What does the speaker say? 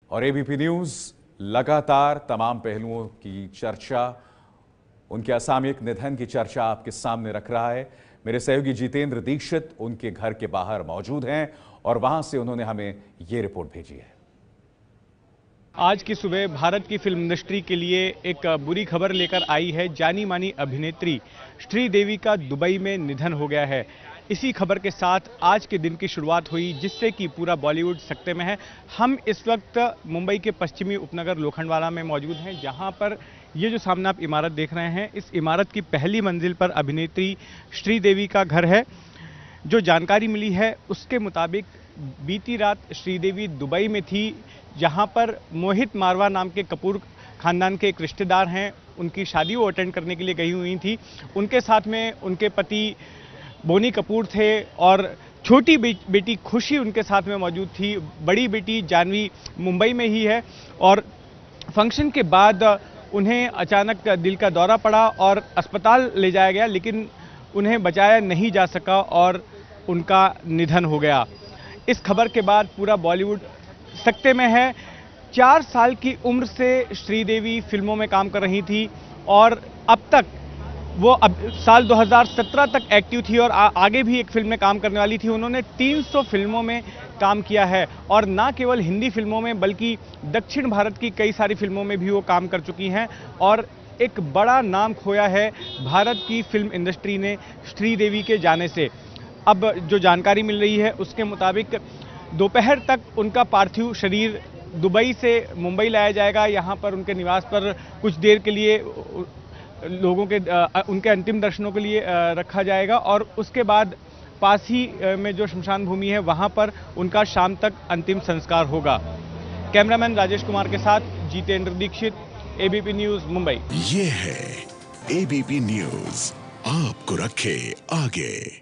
और ABP news लगातार तमाम पहलुओं की चर्चा, उनके असामयिक निधन की चर्चा आपके सामने रख रहा है। मेरे सहयोगी जितेंद्र दीक्षित उनके घर के बाहर मौजूद हैं और वहां से उन्होंने हमें ये रिपोर्ट भेजी है। आज की सुबह भारत की फिल्म इंडस्ट्री के लिए एक बुरी खबर लेकर आई है। जानी मानी अभिनेत्री श्रीदेवी का दुबई में निधन हो गया है। इसी खबर के साथ आज के दिन की शुरुआत हुई, जिससे कि पूरा बॉलीवुड सकते में है। हम इस वक्त मुंबई के पश्चिमी उपनगर लोखंडवाला में मौजूद हैं, जहां पर ये जो सामने आप इमारत देख रहे हैं, इस इमारत की पहली मंजिल पर अभिनेत्री श्रीदेवी का घर है। जो जानकारी मिली है उसके मुताबिक बीती रात श्रीदेवी दुबई में थी, जहां पर मोहित मारवा नाम के कपूर खानदान के एक रिश्तेदार हैं, उनकी शादी वो अटेंड करने के लिए गई हुई थी। उनके साथ में उनके पति बोनी कपूर थे और छोटी बेटी खुशी उनके साथ में मौजूद थी। बड़ी बेटी जानवी मुंबई में ही है और फंक्शन के बाद उन्हें अचानक दिल का दौरा पड़ा और अस्पताल ले जाया गया, लेकिन उन्हें बचाया नहीं जा सका और उनका निधन हो गया। इस खबर के बाद पूरा बॉलीवुड सकते में है। 4 साल की उम्र से श्रीदेवी फिल्मों में काम कर रही थी और अब तक वो अब साल 2017 तक एक्टिव थी और आगे भी एक फिल्म में काम करने वाली थी। उन्होंने 300 फिल्मों में काम किया है और ना केवल हिंदी फिल्मों में बल्कि दक्षिण भारत की कई सारी फिल्मों में भी वो काम कर चुकी हैं और एक बड़ा नाम खोया है भारत की फिल्म इंडस्ट्री ने श्रीदेवी के जाने से। अब जो जानकारी मिल रही है उसके मुताबिक दोपहर तक उनका पार्थिव शरीर दुबई से मुंबई लाया जाएगा। यहाँ पर उनके निवास पर कुछ देर के लिए लोगों के उनके अंतिम दर्शनों के लिए रखा जाएगा और उसके बाद पास ही में जो शमशान भूमि है वहाँ पर उनका शाम तक अंतिम संस्कार होगा। कैमरामैन राजेश कुमार के साथ जितेंद्र दीक्षित, एबीपी न्यूज मुंबई। ये है एबीपी न्यूज, आपको रखे आगे।